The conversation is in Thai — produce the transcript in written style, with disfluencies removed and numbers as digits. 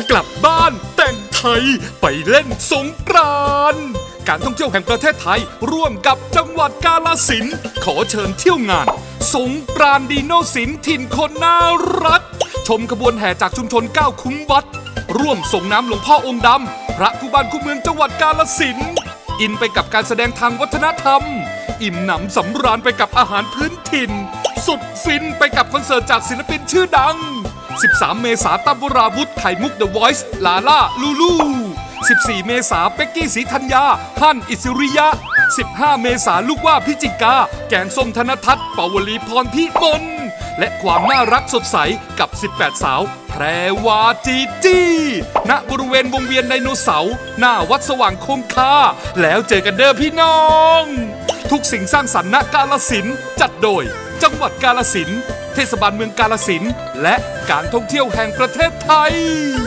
กลับบ้านแต่งไทยไปเล่นสงกรานต์การท่องเที่ยวแห่งประเทศไทยร่วมกับจังหวัดกาฬสินธุ์ขอเชิญเที่ยวงานสงกรานต์ดีโนศิลป์ถิ่นคนน่ารักชมขบวนแห่จากชุมชน9คุ้มวัดร่วมส่งน้ำหลวงพ่อองค์ดำพระคู่บ้านคู่เมืองจังหวัดกาฬสินธุ์อินไปกับการแสดงทางวัฒนธรรมอิ่มหนำสำราญไปกับอาหารพื้นถิ่นสุดฟินไปกับคอนเสิร์ตจากศิลปินชื่อดัง13 เมษายนตั้มวราวุธไข่มุก The Voice ลาล่าลูลู14 เมษายนเป็กกี้ศรีธัญญาฮั่นอิสริยะ15 เมษายนลูกว่าพิจิกาแกงส้มธนทัศน์ปวลีพรพิมลและความน่ารักสดใสกับ18 สาวแพรวาจีจี้ณบริเวณวงเวียนไดโนเสาร์หน้าวัดสว่างคงคาแล้วเจอกันเด้อพี่น้องทุกสิ่งสร้างสรรค์ณกาฬสินธุ์จัดโดยจังหวัดกาฬสินธุ์เทศบาลเมืองกาฬสินธุ์และการท่องเที่ยวแห่งประเทศไทย